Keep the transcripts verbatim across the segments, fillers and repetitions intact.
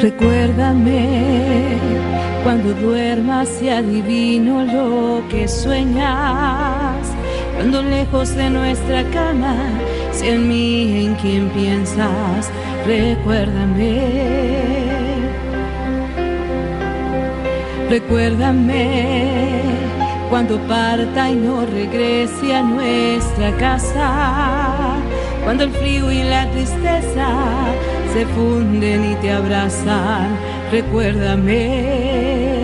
Recuérdame cuando duermas y adivino lo que sueñas, cuando lejos de nuestra cama sea en mí en quien piensas. Recuérdame, recuérdame cuando parta y no regrese a nuestra casa, cuando el frío y la tristeza se funden y te abrazan. Recuérdame,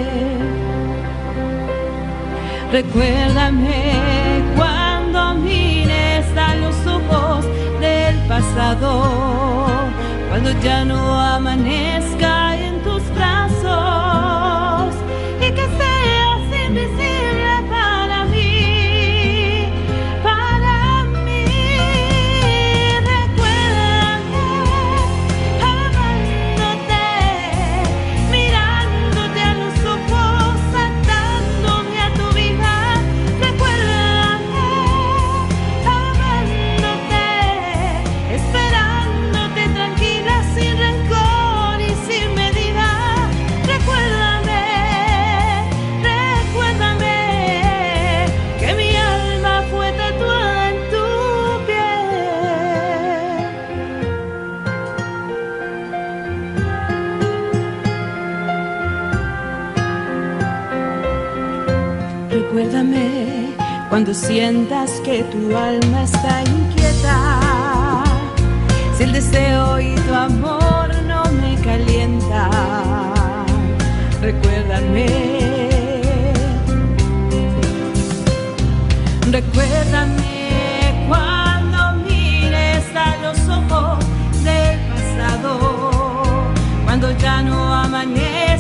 recuérdame cuando mires a los ojos del pasado, cuando ya no amanezca en tus brazos y que seas invisible para mí, para mí. Recuérdame amándote, mirándote a los ojos, atándome a tu vida. Recuérdame amándote, esperándote tranquila, sin rencor y sin medida. Recuérdame, recuérdame que mi alma fue tatuada en tu piel. Recuérdame cuando sientas que tu alma está inquieta, si el deseo y tu amor no me calientan. Recuérdame, recuérdame cuando mires a los ojos del pasado, cuando ya no amanece